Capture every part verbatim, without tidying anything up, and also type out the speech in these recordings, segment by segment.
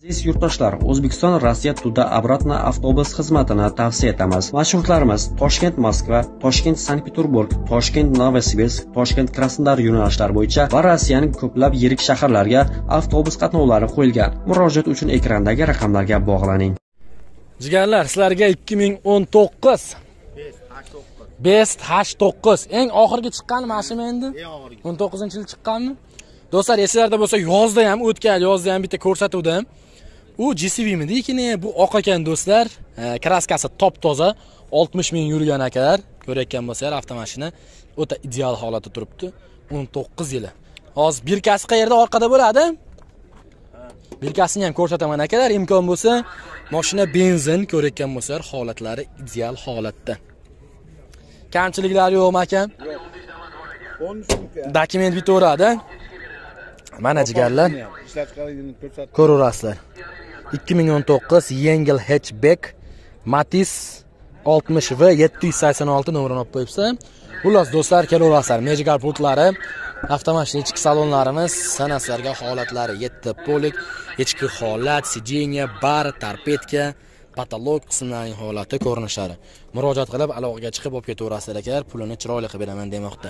Aziz yurtdoshlar, O'zbekiston Rossiya Tuda obratno avtobus xizmatini tavsiya etamiz. Marshrutlarimiz Toshkent Moskva, Toshkent Sankt-Peterburg, Toshkent Novosibirsk, Toshkent Krasnodar yo'nalishlari bo'yicha va Rossiyaning ko'plab yirik shaharlarga avtobus qatnovlari qo'yilgan. Murojaat uchun ekrandagi raqamlarga bog'laning. Jigarlar, sizlarga ikki ming o'n to'qqiz Best H to'qqiz eng oxirgi chiqqan mashina endi. o'n to'qqizinchi yil chiqqanmi? Do'stlar, esingizda bo'lsa, yozda ham o'tgan, yozda ham bitta ko'rsatuvdim. U G C V midikini, bu oq ekan do'stlar. Kraskasi top toza, oltmish ming yurgan akalar. Ko'rayotgan bo'lsanglar, avtomashina o'ta ideal holatda turibdi. o'n to'qqiz yili. Hozir birkasi qayerda orqada bo'ladi? Birkasini ham ko'rsataman akalar, imkon bo'lsa, mashina benzin ko'rayotgan bo'lsanglar, holatlari ideal holatda. Kamchiliklar yo'qmi akam? Yo'q. Dokument bitaveradi. Mana jigarlar. Ko'raverasizlar. ikki ming o'n to'qqiz yengil hatchback Matiz oltmish V yetti yuz sakson olti nomerini olib qo'yibsa. Xullas do'stlar, kelaverasizlar. Magical pultlari, avtomashina ichki salonlarimiz, sanaslarga holatlari yetti polik, ichki holat, sijeniya, bar, torpedka, patolog qismlarining holati, ko'rinishlari. Murojaat qilib aloqaga chiqib olib ketaverasizlar akalar, pulini chiroyli qilib beraman demoqda.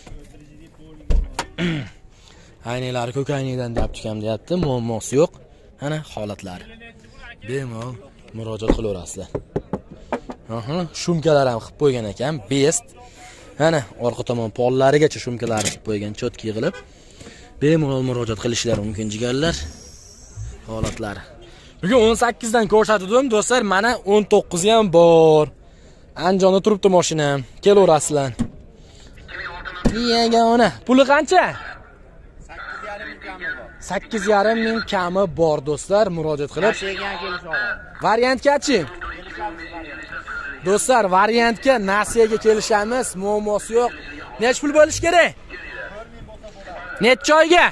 Aynalar ko'k aynadan deyapti kam deyapti, muammosi yo'q. Ana holatlari. Bemalol murojaat qilaverasizlar. Aha, shumkalar ham qilib qo'ygan ekan, best. Ana orqa tomon pollarigacha shumkalar qilib qo'ygan, chotki qilib. Bemalol murojaat qilishlari mumkin jigarlar. Holatlari. Bugun o'n sakkiz dan ko'rsatdim do'stlar, mana o'n to'qqiz ham bor. Andijonda turibdi mashina. Kelaverasizlar. Yagona. Puli qancha? sakkiz yarim ming kami bor do'stlar, murojaat qilib. Variantgachi? Do'stlar, variantga nasiyaga kelishamiz, muammosi yo'q. Nech pul bo'lish kerak? Necha oyga?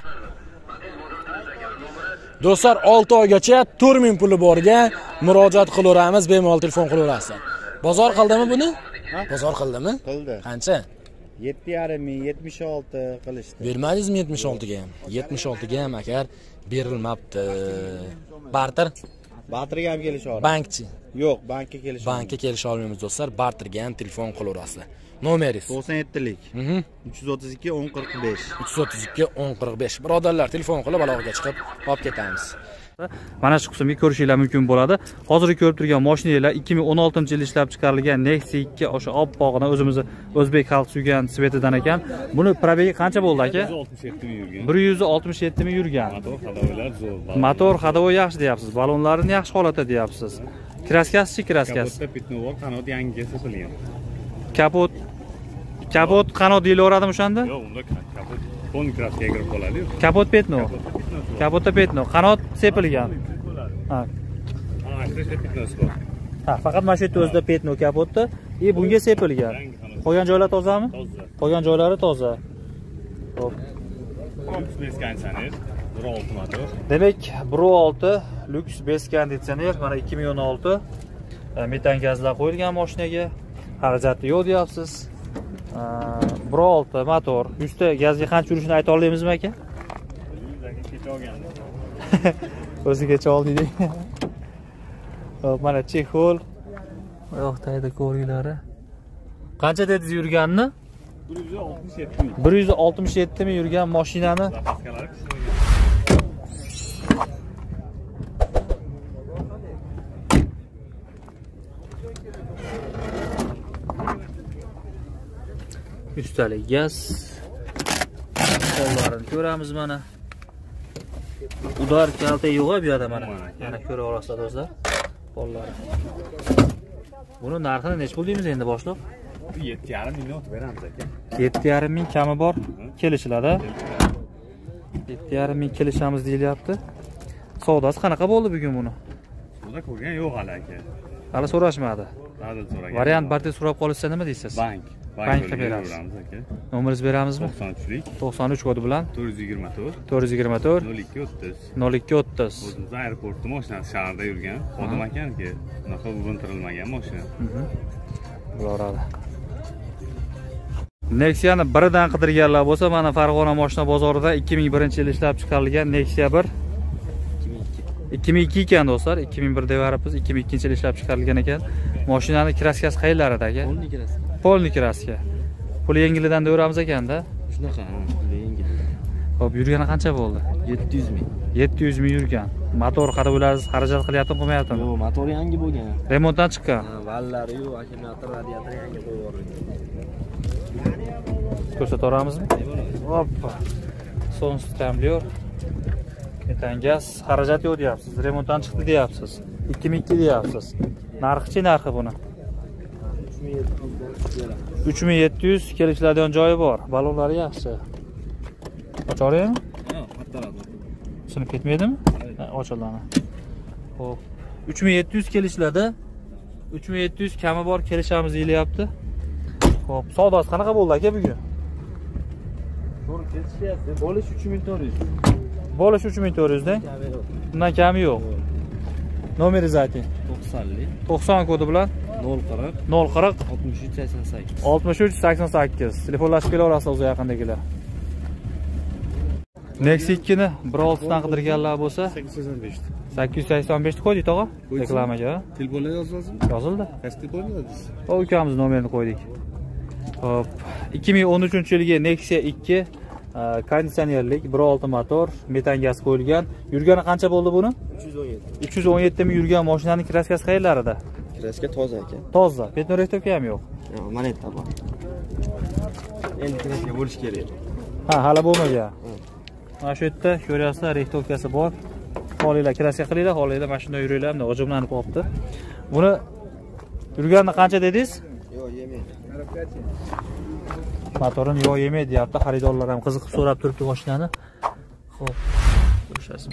Do'stlar, olti oygacha to'rt ming puli borga murojaat qilaveramiz, bemalol telefon qilaverasiz. Bozor qildimi buni? Bozor qildimi? Qildi. Qancha? yetti yarim ming, yetmish olti qilishdi. Bermadingizmi yetmish olti ga ham? yetmish olti ga ham akar berilmabdi. Barter? Barterga ham kelisha oladi. Bankchi? Yo'q, bankka kelisha. Bankka kelisha olmaymiz do'stlar, barterga ham telefon qilaverasizlar. Nomeringiz? to'qson yetti lik. Mhm. uch yuz o'ttiz ikki o'n qirq besh. uch yuz o'ttiz ikki o'n qirq besh. Birodarlar, telefon qilib aloqaga chiqib olib ketamiz. Mana shu qismga ko'rishinglar mumkin bo'ladi. Hozirgi ko'rib turgan mashinalar ikki ming o'n oltinchi yil ishlab chiqarilgan Nexia ikki o'sha oppog'ini o'zimizni o'zbek xalq suygan svetidan ekan. Buni probegi qancha bo'ldi aka? bir yuz oltmish yetti ming yurgan. Motor hadovoylar zo'r. Motor hadovoy yaxshi deyapsiz. Balonlarini yaxshi holatda deyapsiz. Kraskasi-chi kraskasi? Kapotda pitnovor qanot yangi sepilgan. Kapot Kapot qanot deyilaveradimi o'shanda? Yo'q, unda kapot kon kraskaga kirib qoladi-yu. Kapot petno. Kapotda petno. Qanot sepilgan. Ha. Ha, shunday pitnosi bor. Ha, faqat mana shu yerda o'zida petno kapotda, e bunga sepilgan. Qolgan joylar tozami? Toza. Qolgan joylari toza. Xo'p. Lux bes konditsioner, bir olti motor. Demak, bir olti Lux bes konditsioner, mana ikki ming o'n olti metan gazlar qo'yilgan mashinaga. Xarajati yo'q deyapsiz. bir olti motor. Yuzta gazga qancha urishini ayta olamizmi aka? Yuzaga kecha olganda. O'zigacha oldingiz. Hop, mana chexol. Yo'qdaydi ko'ringlari. Qancha dedingiz yurganini? bir yuz oltmish yetti ming. bir yuz oltmish yetti ming yurgan mashinani Zapaskalar Üstalik gaz. Qo'llarini ko'ramiz mana. Udar kalta yo'q bu yerda mana. Mana ko'ra olasizlar do'stlar. Qo'llari. Buni narxini nech pul deymiz endi boshliq? yetti yarim ming o'tib beramiz aka. yetti yarim ming kami bor kelishiladi. yetti yarim ming kelishamiz deyilyapti. Savdosi qanaqa bo'ldi bugun buni? Savdo ko'rgan yo'q hali aka. Hali so'rashmadi. Hali so'ragan. Variant barter so'rab qolsa nima deysiz? Bank. Bankka beramiz aka. Nomeringizni beramizmi? to'qson uch lik to'qson uch kodi bilan to'rt yuz yigirma to'rt to'rt yuz yigirma to'rt nol ikki o'ttiz nol ikki o'ttiz. O'zimiz aeroportda mashinasi shaharda yurgan. Xodim ekanki, unaqa buntirilmagan mashina. Bo'laradi. Nexia'ni biridan qidirganlar bo'lsa, mana Farg'ona mashina bozorida ikki ming birinchi yil ishlab chiqarilgan Nexia bir ikki ming ikki ekan do'stlar, ikki ming bir deb arabmiz, ikki ming ikkinchi yil ishlab chiqarilgan ekan. Mashinani kraskasi qayerlarida aka? Polni kraska. Polni kraska. Pul yengilidan devramiz ekanda. Shunaqa, pul yengil. Xo'p, yurgani qancha bo'ldi? yetti yuz ming. yetti yuz ming yurgan. Motor qadavlarsiz xarajat qilyaptimi, qilmayaptimi? Yo'q, motor yangi bo'lgan. Remontdan chiqqan. Vallari yo'q, akkumulyator, radiator yangi qo'yib yuborilgan. Ko'rsataveramizmi? Hoppa. Son stambliyor. Metan gaz xarajat yo'q deyapsiz. Remontdan chiqdi deyapsiz. ikki ming ikki deyapsiz. Narxi-chi narxi buni? uch ming yetti yuz kelishiladigan joyi bor. Balonlari yaxshi. Ochaveraymi? Yo'q, hattaradi. Sinib ketmaydimi? Ha, ochiladi. Xo'p. uch ming yetti yuz kelishiladi. uch ming yetti yuz kami bor, kelishamiz deyilyapti. Xo'p, savdosi qanaqa bo'ldi aka bugun? To'g'ri kelishyapti. Bo'lish uch ming to'rt yuz. Bo'lish uch ming to'rt yuz da. Bundan kami yo'q. Nomeringizni ayting. to'qsonlik to'qson kodi bilan nol qirq nol qirq oltmish uch sakson sakkiz. oltmish uch sakson sakkiz. Telefonlashib kelaverasiz o'zi yaqindagilar. Nexia ikki ni bir olti dan qidirganlar bo'lsa sakkiz yuz sakson besh. sakkiz yuz sakson besh qo'ydik tog'a. Reklamaga. Telefonlar yozilsin. Yozildi. Qaysi telefon yozasiz? O ukamiz nomerini qo'ydik. Hop. ikki ming o'n uchinchi yilgi Nexia ikki konditsionerlik, bir olti motor, metan gaz qo'yilgan. Yurgani qancha bo'ldi buni? uch yuz o'n yetti. uch yuz o'n yetti ming yurgan mashinaning kraskasi qayerlarida? Kraska toza ekan. Toza. Petnorektovka ham yo'q. Yo'q, mana yerda bor. Endi kraska bo'lish kerak. Ha, hali bo'lmagan. Mana shu yerda ko'ryapsizlar, rektovkasi bor. Holinglar kraska qilinglar, holinglar mashina yuringlar, hamda g'ijimlanib qolibdi. Buni yurgani qancha dedingiz? Yo'q, yemaydi. Motorini yo'q yemaydi deyapti. Xaridorlar ham qiziqib so'rab turibdi mashinani. Xo'p, ko'rishasiz.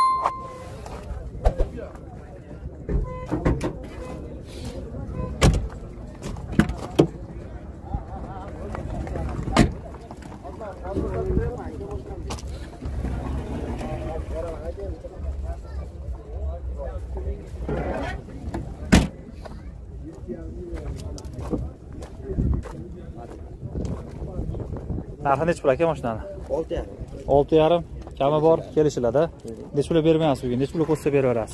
Narxi necha pul aka mashinani? olti yarim. olti yarim kami bor, kelishiladi. Necha pul bermayapsiz bugun? Necha pul qo'shsa beraverasiz?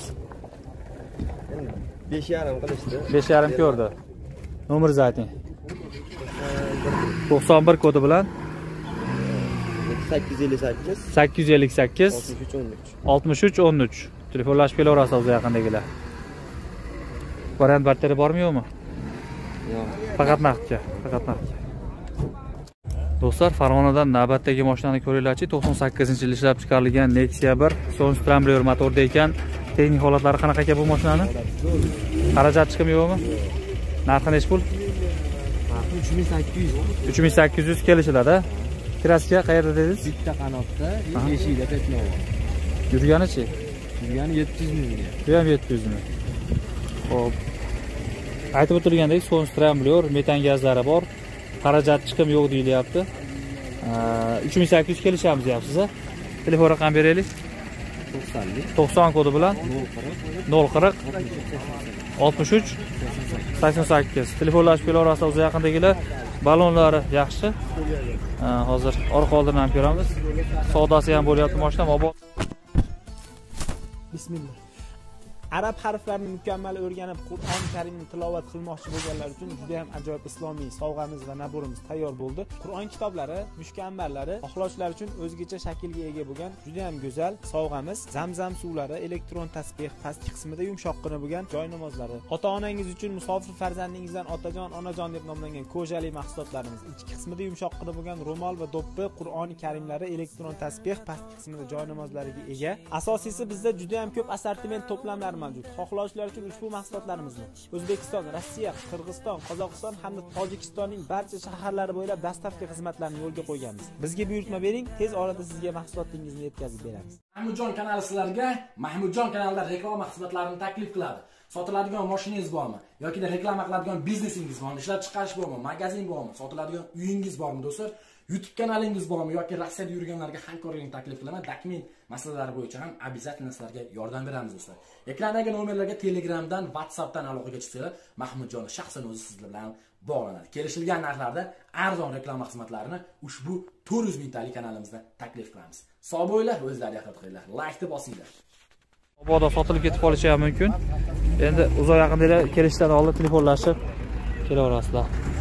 besh yarim qilishdi. besh yarim ko'rdi. Nomeringizni ayting. to'qson bir kodi bilan sakkiz yuz ellik sakkiz sakkiz yuz ellik sakkiz oltmish uch o'n uch. Telefonlashib kelaverasiz o'zi yaqindagilar. Variant barteri bormi yo'qmi? Yo'q. Faqat naqdga, faqat naqdga. Do'stlar, Farg'onadan navbatdagi mashinani ko'ringlarchi. to'qson sakkizinchi yil ishlab chiqarilgan Nexia bir son scrambler motorda ekan. Texnik holatlari qanaqa ekan bu mashinani? Xarajat chiqimi yo'qmi? Narxi necha pul? uch ming sakkiz yuz. uch ming sakkiz yuz kelishiladi. Kraska qayerda dedingiz? Bitta qanotda, beshikda petno bor. Yurganichi? Yurgani yetti yuz ming. Bu ham yetti yuz ming. Xo'p. Aytib o'tirgandek, son scrambler, metan gazlari bor. Xarajat chiqim yo'q deyilyapti. uch ming sakkiz yuz kelishamiz deyapsiz-a? Telefon raqam beraylik. to'qsonlik to'qson kodi bilan nol qirq oltmish uch sakson sakkiz. Telefonlashib kelaverasiz o'zi yaqindagilar. Balonlari yaxshi. Hozir orqa oldini ham ko'ramiz. Savdosi ham bo'lyapti mashina. Bismillah. Arab harflarini mukammal o'rganib, Qur'oni Karimni tilovat qilmoqchi bo'lganlar uchun juda ham ajoyib islomiy sovg'amiz va naborimiz tayyor bo'ldi. Qur'on kitoblari, mukammallari xohlovchilar uchun o'zgacha shaklga ega bo'lgan juda ham go'zal sovg'amiz. Zamzam suvlari, elektron tasbeh, pastki qismida yumshoqqina bo'lgan joy namozlari. Ota-onangiz uchun musofir farzandingizdan otajon, onajon deb nomlangan ko'jali mahsulotlarimiz. Ichki qismida yumshoqqina bo'lgan ro'mol va do'ppi, Qur'oni Karimlari, elektron tasbeh, pastki qismida joy namozlariga ega. Asosiysi bizda juda ham ko'p assortiment to'plamlari mavjud. Xohlovchilar uchun ushbu mahsulotlarimizni O'zbekiston, Rossiya, Qirg'iziston, Qozog'iston hamda Tojikistonning barcha shaharlari bo'ylab dastavka xizmatlarini yo'lga qo'yganmiz. Bizga buyurtma bering, tez orada sizga mahsulotingizni yetkazib beramiz. Mahmudjon kanali sizlarga Mahmudjon kanalida reklama xizmatlarini taklif qiladi. Sotiladigan mashinangiz bormi yoki reklama qiladigan biznesingiz bormi, ishlab chiqarish bormi, magazin bormi, sotiladigan uyingiz bormi do'stlar? YouTube kanalingiz bormi yoki Rossiyada yurganlarga hamkorlikni taklif qilaman. Dokument masalalari bo'yicha ham обязательно sizlarga yordam beramiz do'stlar. Ekrandagi nomerlarga Telegramdan, WhatsAppdan aloqaga chiqsanglar, Mahmudjon shaxsan o'zi sizlar bilan bog'lanadi. Kelishilgan narxlarda arzon reklama xizmatlarini ushbu to'rt yuz mingtalik kanalimizda taklif qilamiz. Sog' bo'linglar, o'zlaringizni ehtiyot qilinglar. Like deb bosinglar. Mabodo sotilib ketib qolishi ham mumkin. Endi uzoq yaqindagilar kelishdan oldin telefonlashib kelaverasizlar.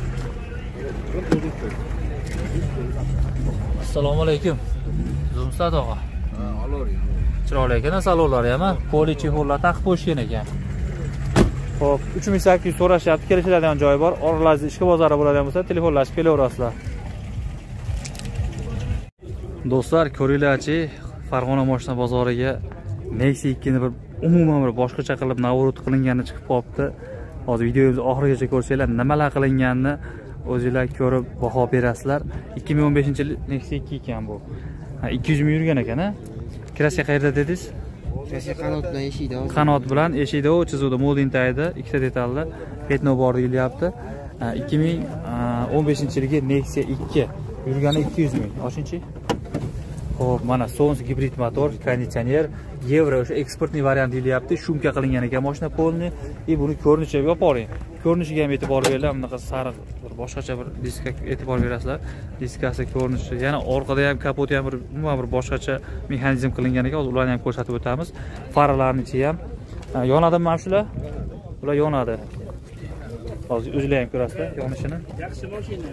Assalomu alaykum. Zo'msat og'a. Ha, alor. Chiroyli ekan salonlari ham, poli chexollar taqib qo'yishgan ekan. Xo'p, uch ming sakkiz yuz so'rashyapti, kelishiladigan joyi bor. Oralaringizda ishga bozori bo'ladigan bo'lsa, telefonlashib kelaverasizlar. Do'stlar, ko'ringlarchi, Farg'ona mashina bozoriga Nexia ikki ni bir umuman bir boshqacha qilib navrut qilingani chiqib qolibdi. Hozir videomizni oxirigacha ko'rsanglar, nimalar qilinganini o'zingizlar ko'rib baho berasizlar. ikki ming o'n beshinchi yil Nexia ikki ekan bu. Ha, ikki yuz ming yurgan ekan-a. Kraska qayerda dedingiz? Kraska qanot bilan eshikda. Qanot bilan eshikda o chizuvda molding tayda, ikkita detalda petno bor deyilyapti. ikki ming o'n beshinchi yilgi Nexia ikki yurgani ikki yuz ming. Oshinchi? Xo'p, mana Sons gibrid motor, konditsioner, Yevro o'sha eksportniy variant deyilyapti. Shumka qilingan ekan mashina polni. E buni ko'rinishiga olib boring. Ko'rinishiga ham e'tibor beringlar. Bunaqa sariq bir boshqacha bir diska e'tibor berasizlar. Diskasi ko'rinishi, yana orqada ham kapoti ham bir umuman bir boshqacha mexanizm qilingan ekan. Hozir ularni ham ko'rsatib o'tamiz. Faralarning ichi ham yonadimi mana shular? Ular yonadi. Hozir o'zinglar ham ko'rasizlar yonishini. Yaxshi mashina.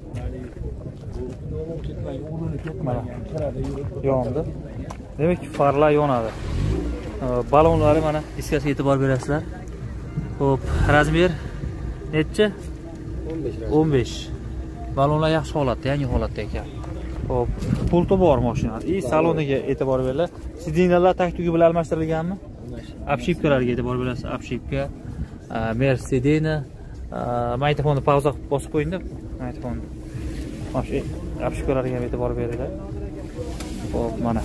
Mana yondi. Demak, farlar yonadi. Balonlari mana diskasiga e'tibor berasizlar. Xo'p, razmer necha? o'n besh. Balonlar yaxshi holatda, yangi holatda ekan. Xo'p, pulti bor mashina. И saloniga e'tibor beringlar. Sidinalar taktugi bilan almashtirilganmi? Obshipkalarga e'tibor berasiz. Obshipka, Mercedes, magnitofonni pauza bosib qo'ying-da. Magnitofonni. Mana shu obshipkalarga ham e'tibor beringlar. Xo'p, mana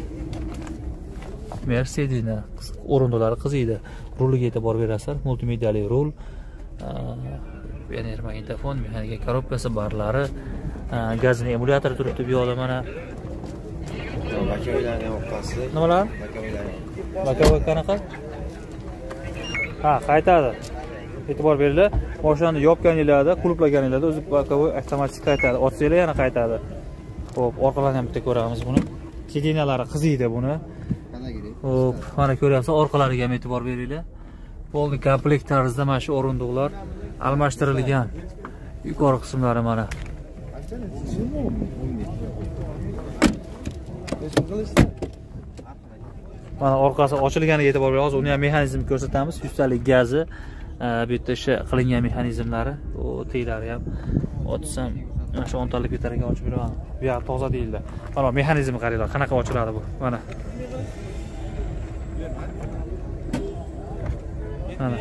Mercedes o'rindiqlari qiziydi. Ruliga e'tibor berasizlar. Multimediali rul, yana magnitofon, mexanika korobkasi barlari, gazning emulyatori turibdi bu yoqda mana. Bakoviylarni o'qasi. Nimalar? Bakoviy qanaqa? Ha, qaytadi. E'tibor beringlar. Mashinani yopganinglarda, qulflaganinglarda o'zi bakoviy avtomatik qaytadi. Ochsanglar yana qaytadi. Xo'p, orqalarni ham bitta ko'ramiz buni. Sidinalari qiziydi buni. Hop, mana ko'ryapsiz, orqalariga ham e'tibor beringlar. Bo'ldi, komplekt tarzda mana shu o'rindiqlar almashtirilgan. Yuqori qismlari mana. Mana orqasi ochilganiga e'tibor bering. Hozir uni ham mexanizmni ko'rsatamiz. Yuztalik gazi, bu yerda ishi qilingan mexanizmlari, o teylari ham ochsam mana shu o'ntalik bitariga ochib beraman. Bu yoq toza deyildi. Mana mexanizmni qaranglar, qanaqa ochiladi bu. Mana. Mana.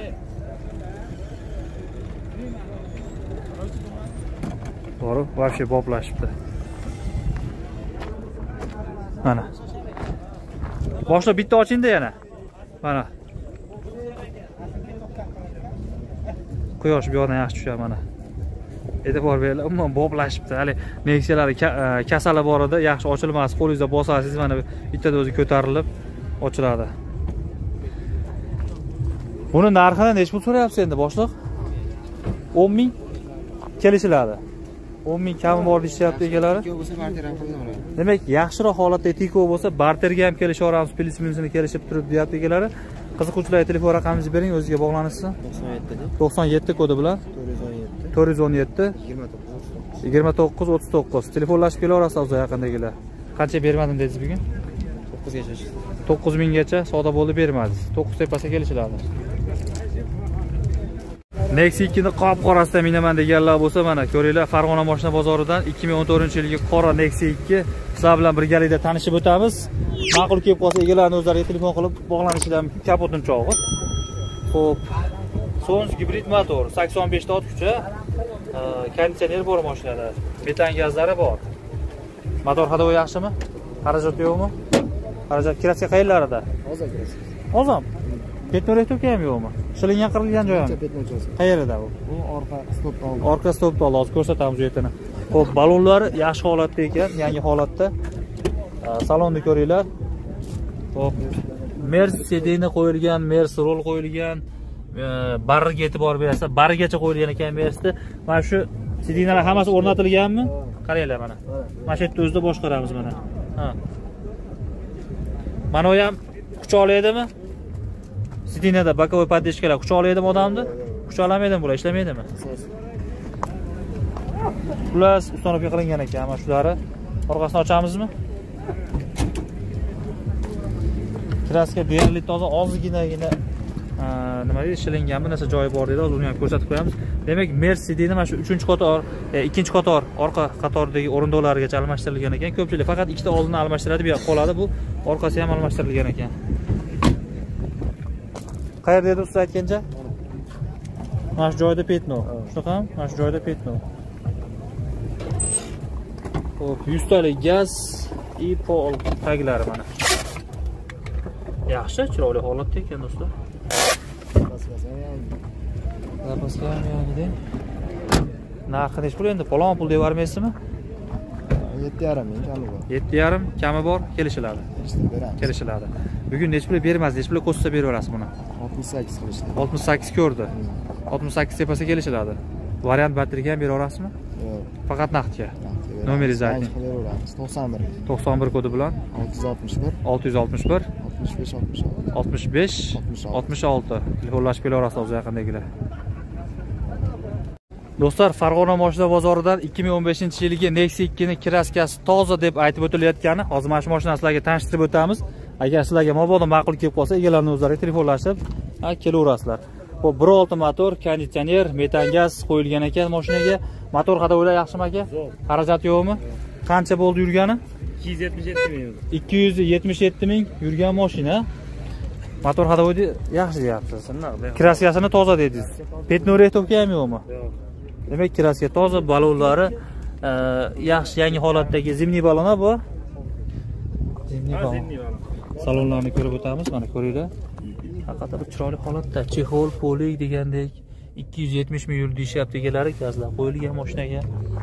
Bor, вообще boplashibdi. Mana. Boshqa bitta oching-da yana. Mana. Quyosh bu yoqdan yaxshi tushadi mana. E'tibor beringlar, umuman boplashibdi. Hali Nexia'lari kasali bor edi, yaxshi ochilmas. Qo'lingizda bosasiz, mana bittada o'zi ko'tarilib ochiladi. Buni narxini nech pul so'rayapsiz endi boshliq? o'n ming kelishiladi. o'n ming kami bor deyapti egalari. Demak, yaxshiroq holatda tiko bo'lsa, barterga ham kelishaveramiz, plyus minusini kelishib turib deyapti egalari. Qiziquvchilarga telefon raqamingizni bering, o'ziga bog'lanishsin. to'qson yetti kodi bilan to'rt yuz o'n yetti yigirma to'qqiz o'ttiz to'qqiz. Telefonlashib kelaverasiz o'zi yaqindagilar. Qancha bermadim dedingiz bugun? to'qqiz gacha. to'qqiz ming gacha savdo bo'ldi, bermadingiz. to'qqiz tepasiga kelishiladi. Nexia ikki ni qop qorasida minaman deganlar bo'lsa, mana ko'ringlar, Farg'ona mashina bozoridan ikki ming o'n to'rtinchi yilgi qora Nexia ikki sizlar bilan birgalikda tanishib o'tamiz. Ma'qul kelib qolsa, egalarni o'zlariga telefon qilib bog'lanishidan kapotini chog'i. Xo'p. Sons gibrid motor, sakson besh ta ot kuchi, konditsioner bor mashinada, metan gazlari bor. Motor hadovi yaxshimi? Xarajat yo'qmi? Xarajat kirasiga qayerlarida? Hozir kirasiz. Hozir Petnorektovka ham yo'qmi? Shilingan qirilgan joyi ham. Qayerida bu? Bu orqa stopda oldi. Orqa stopda oldi. Hozir ko'rsatamiz bu yerdan. Xo'p, balonlari yaxshi holatda ekan, yangi holatda. Salonni ko'ringlar. Xo'p, Mercedesni qo'yilgan, Mercedes roll qo'yilgan, barriga e'tibor berasizlar. Barrigacha qo'yilgan ekan Mercedesda. Mana shu sidinalar hammasi o'rnatilganmi? Qaranglar mana. Mana shu yerda o'zida boshqaramiz mana. Ha. Mana u ham Quchoqlaydimi? Sidinada bokovoy podeshkalar quchoqlaydimi odamni? Quchoqlamaydimi bular, ishlamaydimi? Xullas, ustonovga qilingan ekan mana shulari. Orqasini ochamizmi? Kraska deyarli toza ozginagina nima deydi, shilingan bir narsa joyi bor dedi. Hozir uni ham ko'rsatib qo'yamiz. Demak, Mercedes mana shu uchinchi qator, ikkinchi qator, orqa qatordagi o'rindiqlargacha almashtirilgan ekan. Ko'pchilik faqat ikkita oldini almashtiradi, bu yoq qoladi. Bu orqasi ham almashtirilgan ekan. Qayerda edi usta aytgancha? Mana shu joyda petno. Shunaqami? Mana shu joyda petno. Xo'p, yuz talik gaz и pol taglari mana. Yaxshi, chiroyli holatda ekan do'stlar. Zapaska ham yangi. Narxi nech pul endi? Palon pul deb bermaysizmi? yetti yarim ming kami bor. yetti yarim kami bor, kelishiladi. Kelishiladi. Bugun nech pul bermas, nech pul ko'rsa beraverasiz buni? oltmish sakkiz qilishdi. oltmish sakkiz ko'rdi. oltmish sakkiz tepasiga kelishiladi. Variant batteriga ham beraverasizmi? Yo'q. Faqat naqdga. Nomeringizni ayting. to'qson bir. to'qson bir kodi bilan olti yuz oltmish bir. olti yuz oltmish bir oltmish besh oltmish olti. oltmish besh oltmish olti. Telefonlashib kelaverasiz o'zi yaqindagilar. Do'stlar, Farg'ona moshina bozoridan ikki ming o'n beshinchi yilgi Nexia ikki ning kraskasi toza deb aytib o'tilayotgani, hozir mana shu mashinani sizlarga tanishtirib o'tamiz. Agar sizlarga mabodo ma'qul kelib qolsa, egalarning o'zlariga telefonlashib, ha, kelaverasizlar. Bu bir olti motor, konditsioner, metan gaz qo'yilgan ekan mashinaga. Motor hadovoylar yaxshimi aka? Xarajat yo'qmi? Qancha bo'ldi yurgani? ikki yuz yetmish yetti ming. ikki yuz yetmish yetti ming yurgan mashina. Motor hadovoyda yaxshi deyapsiz. Kraskasini toza dedingiz. Petno rehtovka ham yo'qmi? Yo'q. Demak, kraska toza, balonlari yaxshi, yangi holatdagi zimniy balon bu. Zimniy balon. Salonlarni ko'rib o'tamiz, mana ko'ringlar. Haqiqatda bir chiroyli holatda, chexol, polik degandek ikki yuz yetmish ming yurdi deyapti egalari, gazlar qo'yilgan mashinaga.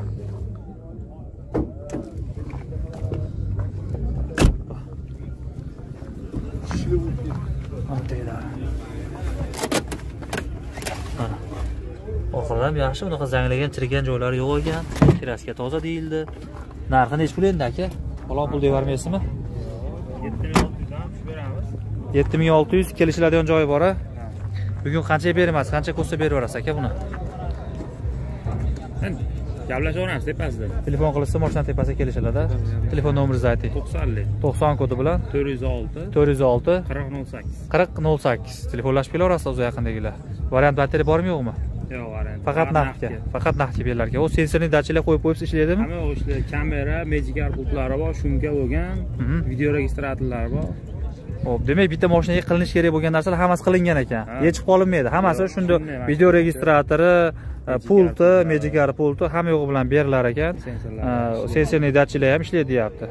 Oxirida yaxshi, unaqa zanglagan, chirigan joylari yo'q ekan. Kraska toza deyildi. Narxi nech pul endi aka? Palon pul deb bermaysizmi? yetti ming olti yuz kelishiladigan joyi bor-a? Bugun qancha beramiz? Qancha ko'rsa beraverasiz aka buni? Gaplashaveramiz tepasida. Telefon qilsa mashina tepasiga kelishiladi. Telefon nomeringizni ayting. to'qsonlik to'qson kodi bilan to'rt yuz olti to'rt yuz olti qirq nol sakkiz. qirq nol sakkiz. Telefonlashib kelaverasiz o'zi yaqindagilar. Variant batteri bormi yo'qmi? Yo'q, variant. Faqat naqdga. Faqat naqdga berilar ekan. O sensorli datchiklar qo'yib qo'yibsiz ishlaydimi? Hamma o'sha kamera, Magic pultlari bor, shunga bo'lgan, video registratorlari bor. Xo'p, demak bitta mashinaga qilinish kerak bo'lgan narsalar hammasi qilingan ekan. Yechib qolinmaydi. Hammasi shunda video registratori, pulti, Magic pulti hamma yo'g'i bilan berilar ekan. Sensorli datchiklar ham ishlaydi deyapti.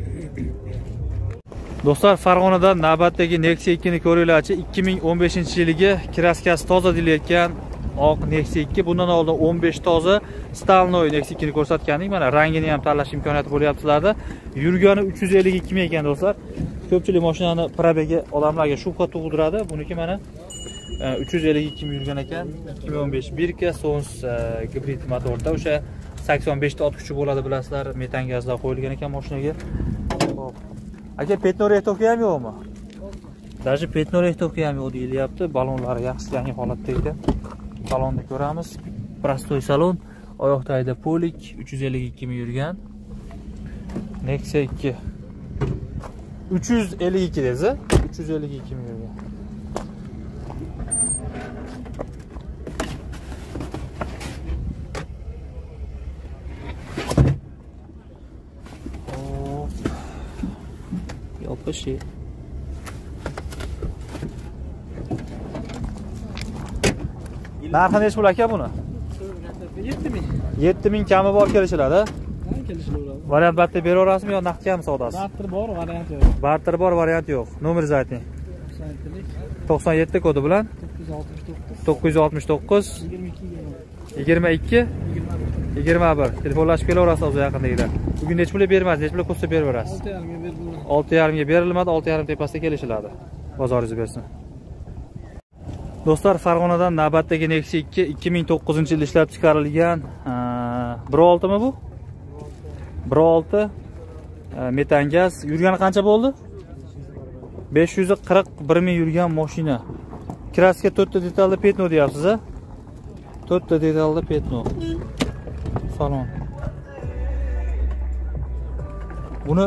Do'stlar, Farg'onadan navbatdagi Nexia ikki ni ko'ringlarchi. ikki ming o'n beshinchi yilgi kraskasi toza deyilayotgan oq Nexia ikki. Bundan oldin o'n besh toza Stalnoy Nexia ikki ni ko'rsatgandik. Mana rangini ham tanlash imkoniyati bo'lyapti sizlarda. Yurgani uch yuz ellik ikki ming ekan do'stlar. Ko'pchilik mashinani probegi odamlarga shubha tug'diradi. Buniki mana uch yuz ellik ikki ming yurgan ekan. ikki ming o'n besh birka Sons gibrid motorda o'sha sakson besh ta ot kuchi bo'ladi bilasizlar. Metan gazlar qo'yilgan ekan mashinaga. Xo'p. Aka, petno rehtovka ham yo'qmi? Даже petno rehtovka ham yo'q deyilyapti. Balonlari yaxshi, yangi holatda ekan. Salonni ko'ramiz. Prostoy salon, oyoq tagida polik, uch yuz ellik ikki ming yurgan. Nexia ikki. uch yuz ellik ikki desa, uch yuz ellik ikki ming yurgan. Yopishi. Narxi nech pul aka buni? yetti ming. yetti ming kami bor kelishiladi. Kelishiladi. Variant batta beraverasizmi yo naqdgami savdosi? Barter bor, variant yo'q. Barter bor, variant yo'q. Nomeringizni ayting. to'qson yetti kodi bilan to'qqiz yuz oltmish to'qqiz yigirma ikki yigirma bir. Telefonlashib kelaverasiz o'zi yaqindagilar. Bugun nech pul bermaysiz, nech pul ko'rsa beraverasiz. olti yarim ga berilmadi, olti yarim tepasida kelishiladi. Bozoringiz bersin. Do'stlar, Farg'onadan navbatdagi Nexia ikki ikki ming to'qqizinchi yil ishlab chiqarilgan bir olti mi bu? bir olti metan gaz. Yurgani qancha bo'ldi? besh yuz qirq bir ming yurgan mashina. Kraska to'rtta detalli petno deyapsiz a? to'rtta detalli petno. Salon. Buni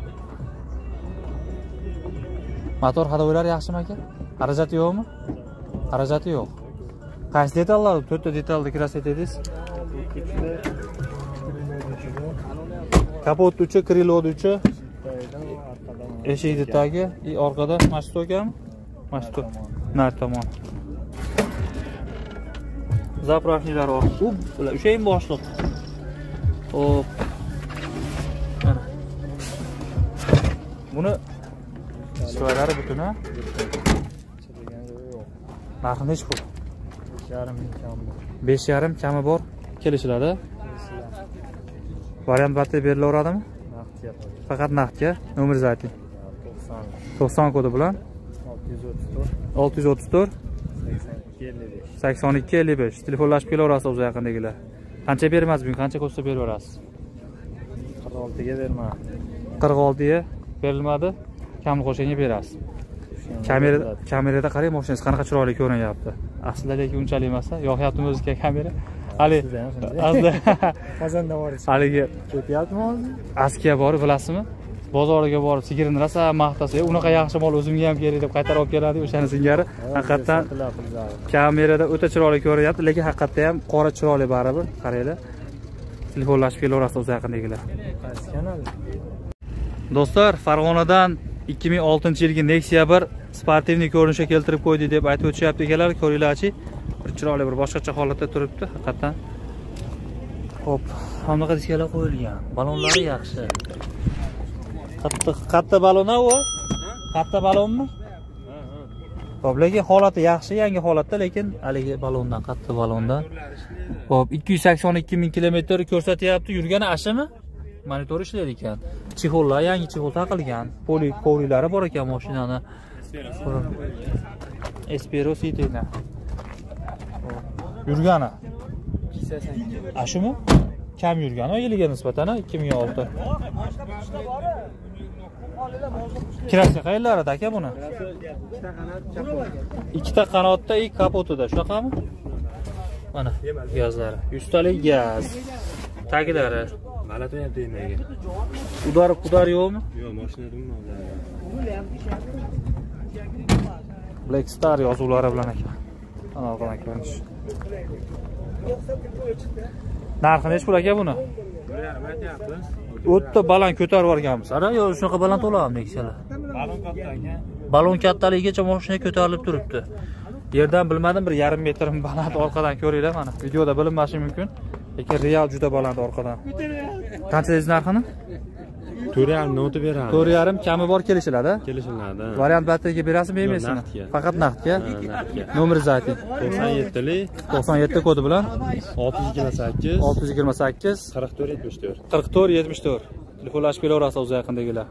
motor hadovoylari yaxshimi aka? Xarajati yo'qmi? Xarajati yo'q. Qaysi detallar? to'rtta detalli kraska dedingiz? Kapot uchi, krilo uchi. Eshik detagi, и orqada mashto ekanmi? Mashto. Nar tomon. Zapravnilar bor. U bular o'shayin boshliq. Hop. Buni chiroylari butun a? Narxi nech pul? besh yarim kami bor. Kelishiladi. Variant batda berilaveradimi? Naqdga. Faqat naqdga. Nomeringizni ayting. to'qson kodi bilan olti yuz o'ttiz to'rt sakson ikki ellik besh. Telefonlashib kelaverasiz o'zi yaqindagilar. Qancha bermaysiz bugun? Qancha ko'rsa beraverasiz? qirq oltiga berma. qirq oltiga berilmadi. Kamni qo'shingga berasiz. Kamera kamerada qarang, mashinangiz qanaqa chiroyli ko'rinyapti. Aslida lekin unchalik emas, yoqyaptimi o'ziga kamera? Hali azda Qozonda borish. Haligi Ketyaptimi hozir? Askiya borib bilasizmi? Bozorga borib sigirini rosa maqtasa, unaqa yaxshi mol o'zimga ham kerak deb qaytarib olib keladi o'shani singari. Haqiqatan kamerada o'ta chiroyli ko'rinyapti, lekin haqiqatda ham qora chiroyli baribir. Qaranglar. Telefonlashib kelaverasiz o'zi yaqindagilar. Qaysi kanal? Do'stlar, Farg'onadan ikki ming oltinchi yilgi Nexia bir sportivniy ko'rinishga keltirib qo'ydi deb aytib o'tishyapti ekanlar. Ko'ringlarchi. Bir chiroyli bir boshqacha holatda turibdi, haqiqatan. Hop, hamma diskalar qo'yilgan. Balonlari yaxshi. Qatta qatta balon u? Qatta balonmi? Hop, lekin holati yaxshi, yangi holatda, lekin haligi balondan, qatta balondan. Hop, ikki yuz sakson ikki ming kilometr ko'rsatyapti. Yurgani ashimi? Monitor ishlaydi ekan. Chexollar yangi chexol taqilgan. Poli kovrilari bor ekan mashinani. Espero City'na. Yurgani. Ashimi? Kam yurgani yiliga nisbatan ikki ming olti. Kraska qayerlarda aka buni? Ikkita qanotda, ikki kapotida, shunaqami? Mana gazlari. yuz talik gaz. Taglari. Malatmayapti endi. Udar qudar yo'qmi? Yo'q, mashina dumadi. Black Star yozuvlari bilan ekan. Ana qanaqa ko'rinish. Narxi nech pul aka buni? O'tda baland ko'tarib yuborganmiz. Ana yo shunaqa baland to'lami Nexia'lar? Balon katta ekan. Balon kattaligigacha mashina ko'tarilib turibdi. Yerdan bilmadim bir yarim metr baland orqadan ko'ringlar mana. Videoda bilinmashi mumkin. Lekin real juda baland orqadan. Qancha dedingiz narxini? to'rt yarim noti beradi. to'rt yarim kami bor kelishiladi. Kelishiladi. Variant batga berasizmi, yemaysizmi? Faqat naqdga. Nomeringizni ayting. to'qson yetti to'qson yetti kodi bilan olti yuz yigirma sakkiz olti yuz yigirma sakkiz qirq to'rt yetmish to'rt qirq to'rt yetmish to'rt. Telefonlashib kelaverasiz o'zi yaqindagilar.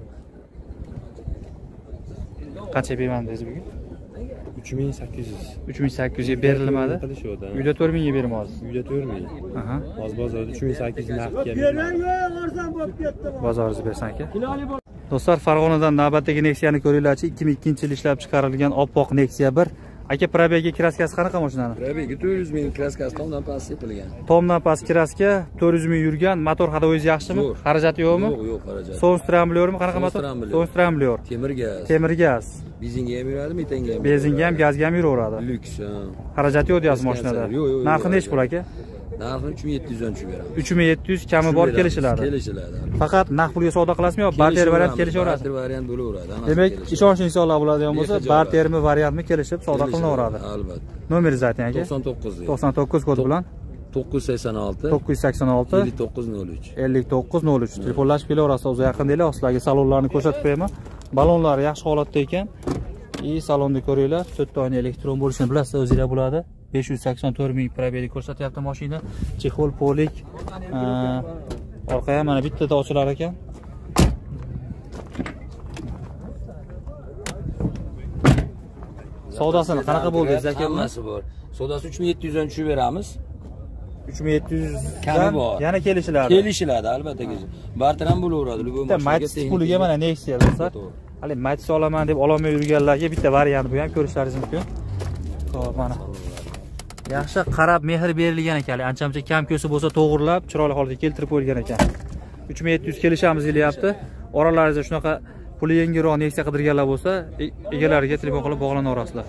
Qancha berman dedingiz bugun? uch ming sakkiz yuz. uch ming sakkiz yuzga berilmadi. Uyda to'rt mingga beramiz. Uyda to'rt ming. Aha. Hozir bozorda uch ming sakkiz yuz naqdga beradi. Bozoringiz bersan aka. Do'stlar, Farg'onadan navbatdagi Nexia'ni ko'ringlarchi. ikki ming ikkinchi yil ishlab chiqarilgan oppoq Nexia bir. Aka, probegi kraskasi qanaqa mashinani? Probegi to'rt yuz ming kraskasi tomdan past sepilgan. Tomdan past kraska, to'rt yuz ming yurgan, motor hadovoyingiz yaxshimi? Xarajati yo'qmi? Yo'q, yo'q xarajat. So'ng stramblyormi? Qanaqa motor? So'ng stramblyor. Temir gaz. Temir gaz. Benzinga ham yuradi, metanga ham. Benzinga ham, gazga ham yuraveradi. Lyuks. Xarajati yo'q deyapsiz mashinada. Narxi nech pul aka? Narxini uch ming yetti yuz dan tushib beramiz. uch ming yetti yuz kami bor kelishiladi. Kelishiladi. Faqat naqd pulga savdo qilasizmi yo barter variant kelishaverasiz? Barter variant bo'laveradi. Demak, ishonchli insonlar bo'ladigan bo'lsa, bartermi variantmi kelishib savdo qilinaveradi. Albatta. Nomeringizni ayting aka. to'qson to'qqiz. to'qson to'qqiz kod bilan to'qqiz yuz sakson olti to'qqiz yuz sakson olti ellik to'qqiz nol uch ellik to'qqiz nol uch. Telefonlashib kelaverasiz o'zi yaqindanglar. Ostidagi salonlarni ko'rsatib qo'yaman. Balonlari yaxshi holatda ekan. И salonni ko'ringlar. to'rtta oyna elektron bo'lishini bilasizlar, o'zingizlar bo'ladi. besh yuz sakson to'rt ming probeli ko'rsatyapti mashina. Chexol polik. Orqa ham mana bittada ochilar ekan. Savdosini qanaqa bo'ldi aka? Hammasi bor. Savdosi uch ming yetti yuz dan tushib beramiz. uch ming yetti yuz kami bor. Yana kelishiladi. Kelishiladi albatta. Barter ham bo'laveradi. Bitta Matis puliga mana Nexia do'stlar. Hali Matiz olaman deb ololmay yurganlarga bitta variant bu ham ko'rishlaringiz mumkin. Xo'p, mana. Yaxshi qarab mehr berilgan ekan. Ancha-muncha kam ko'si bo'lsa to'g'rilab, chiroyli holga keltirib qo'yilgan ekan. uch ming yetti yuz kelishamiz deyapti. Oralaringizda shunaqa puli yengilroq Nexia qidirganlar bo'lsa, egalariga telefon qilib bog'lana olasizlar.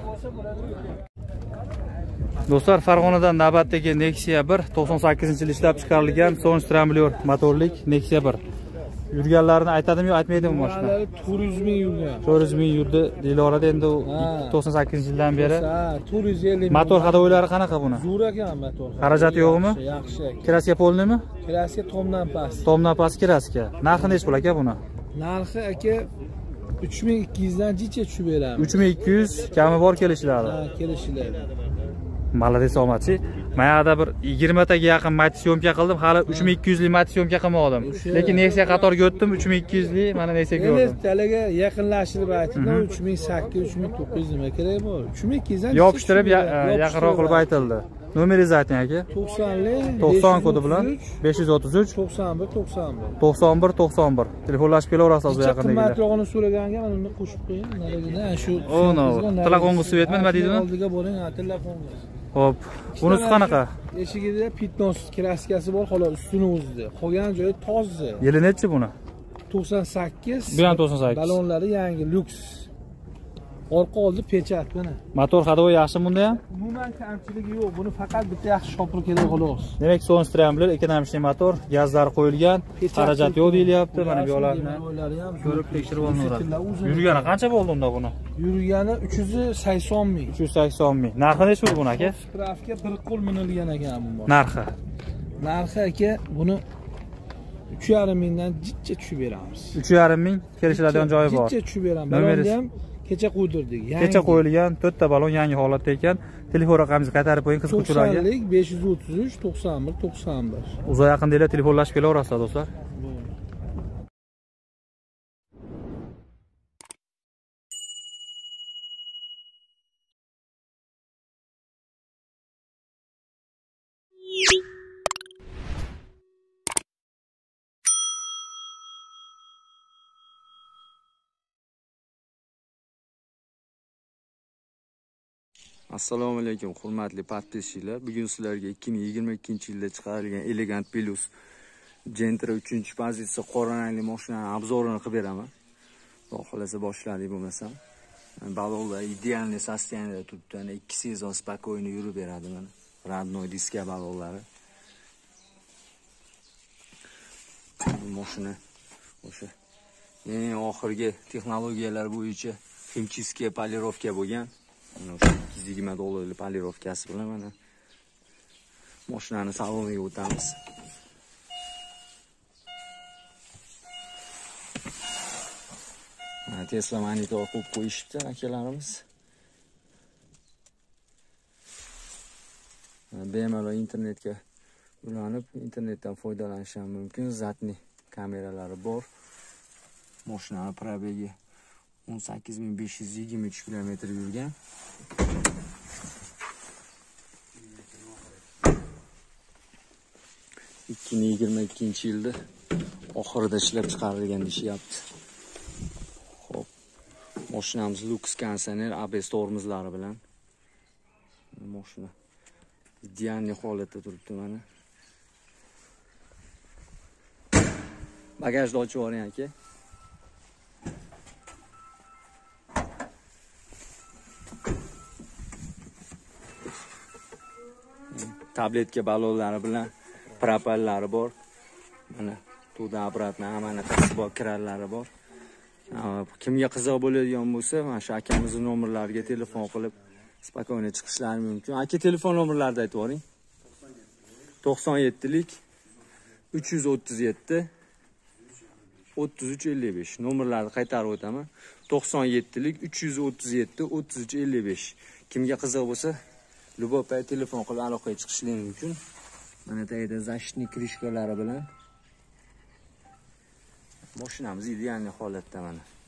Do'stlar, Farg'onadan navbatdagi Nexia bir to'qson sakkizinchi yil ishlab chiqarilgan Sony Scrambler motorlik Nexia bir. Yurganlarini aytadimi yo aytmaydimi mashina? to'rt yuz ming yurgan. to'rt yuz ming yurdi deyiladi endi to'qson sakkizinchi yildan beri. to'rt yuz ellik. Motor hadovoylari qanaqa buni? Zo'r ekan motor. Xarajati yo'qmi? Yaxshi. Kraska polnimi? Kraska tomdan past. Tomdan past kraska. Narxi necha pul aka buni? Narxi aka uch ming ikki yuz dan jicha tushib beramiz. uch ming ikki yuz kami bor kelishiladi. Ha, kelishiladi. Malades omadchi. Mayada bir yigirma taga yaqin Matiz syomka qildim, hali uch ming ikki yuz lik Matiz syomka qilmadim. Lekin Nexia qatoriga o'tdim, uch ming ikki yuz lik mana Nexia ko'rdim. Endi talaga yaqinlashtirib aytdim, uch ming sakkiz, uch ming to'qqiz nima kerak bor? uch ming ikki yuz dan yopishtirib yaqinroq qilib aytildi. Nomeringizni ayting aka. to'qsonlik to'qson kodi bilan besh yuz o'ttiz uch to'qson bir to'qson bir to'qson bir to'qson bir telefonlashib kelaverasiz o'zi yaqindagilar. Qimmatrog'ini so'raganga mana uni qo'shib qo'ying. Narigidan shu Oh no. Telefonni svetmi nima deydi uni? Oldiga boring, telefonga. Hop. Bunisi qanaqa? Eshigida pitnos kraskasi bor, xolos ustini o'zida. Qolgan joyi toza. Yili nechi buni? to'qson sakkiz. Bu ham to'qson sakkiz. Balonlari yangi, lyuks. Orqa oldi pechat buni. Motor hadovi yaxshi bunda ham? Umuman kamchiligi yo'q. Buni faqat bitta yaxshi shopir kerak xolos. Demak, Sony Scrambler ekonomik motor, gazlar qo'yilgan, xarajat yo'q deyilyapti. Mana bu yo'llarni ko'rib tekshirib olinadi. Yurgani qancha bo'ldi unda buni? Yurgani uch yuz sakson ming. uch yuz sakson ming. Narxi necha pul buni aka? Spravka bir qo'l minilgan ekan bu. Narxi. Narxi aka buni uch yarim mingdan jicha tushib beramiz. uch yarim ming kelishiladigan joyi bor. Jicha tushib beramiz. Balonni ham kecha qo'ydirdik. Kecha qo'yilgan to'rtta balon yangi holatda ekan. Telefon raqamingizni qaytarib qo'ying qiziquvchilarga. to'qsonlik besh yuz o'ttiz uch to'qson bir to'qson bir. Uzoq yaqindagilar telefonlashib kelaverasizlar do'stlar. Assalomu alaykum hurmatli podpischilar. Bugun sizlarga ikki ming yigirma ikkinchi yilda chiqarilgan Elegant Plus Gentra uchinchi pozitsiya qora rangli mashinaning obzorini qilib beraman. Xudo xolasa boshladik bo'lmasam. Balonlar idealniy sostoyaniyada turibdi. Ana ikki sezon spokойно yurib beradi mana. Родной diska balonlari. Mashina o'sha eng oxirgi texnologiyalar bo'yicha химчистка polirovka bo'lgan. Mana o'sha ikki yuz yigirma dollarlik polirovkasi bilan mana mashinani saloniga o'tamiz. Mana Tesla monitor qo'yib qo'yishibdi akalarimiz. Bemalol internetga ulanib, internetdan foydalanish ham mumkin. Zatni kameralari bor. Mashinani probegi o'n sakkiz ming besh yuz yigirma uch kilometr yurgan. ikki ming yigirma ikkinchi yilda oxirida ishlab chiqarilgan deyapti. Xo'p. Mashinamiz Lux konditsioner, A B S tormozlari bilan. Mashina idealniy holatda turibdi mana. Bagajni ochib yuboring aka. Tabletka balonlari bilan propellari bor. Mana tuda обратно amanatasi bor, kirallari bor. Kimga qiziq bo'ladigan bo'lsa, mana shu akamizning nomerlariga telefon qilib spokойно chiqishlari mumkin. Aka telefon nomerlarini aytib boring. to'qson yettilik uch yuz o'ttiz yetti o'ttiz uch ellik besh. Nomerlarni qaytarib o'taman. to'qson yettilik uch yuz o'ttiz yetti o'ttiz uch ellik besh. Kimga qiziq bo'lsa, любой payt telefon qilib aloqaga chiqishlari mumkin. Mana tagida защитный krishkalari bilan mashinamiz idealniy holatda mana.